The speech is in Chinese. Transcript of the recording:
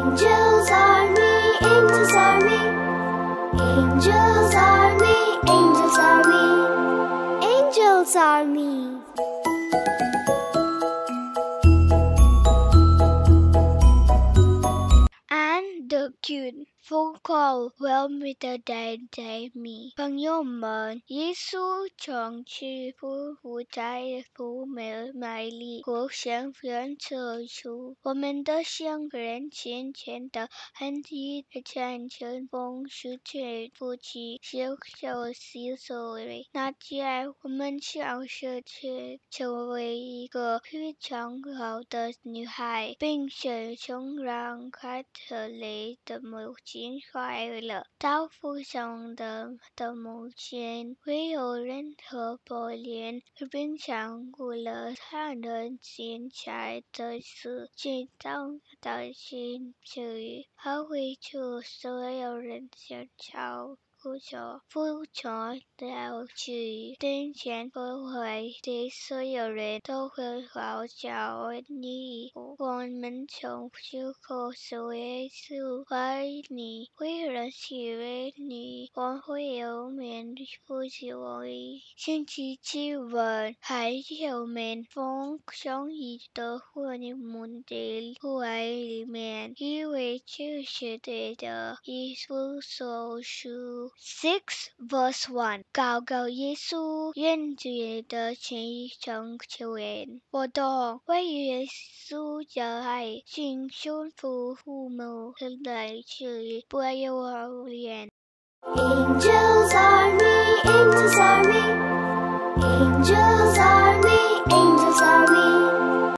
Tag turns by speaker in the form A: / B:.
A: Angels army, angels army, angels army, angels army, angels army.
B: And the cute phone call well with the day me 朋友们，耶稣从此不再不美丽，互相认出我们的相人浅浅的痕迹，产生风世界夫妻小小细碎。那天我们小时却成为一个非常好的女孩，并且从让开特雷的母亲快乐。到父上的母亲没有任何抱怨，并强过了他人现在的事，直到他心去，他会求所有人相交。父从了去，等前不会对所有人都很好教你。我们从出口说耶稣爱你，为人喜悦你，我会有面不及我星期七晚，还有面风相依的婚姻的户外里面，因为就是对的耶稣所说。6 verse 1告告耶稣愿主的心中求援，我懂为耶稣的爱心胸父母来去不由我愿。
A: Angels army, angels army, angels army, angels army.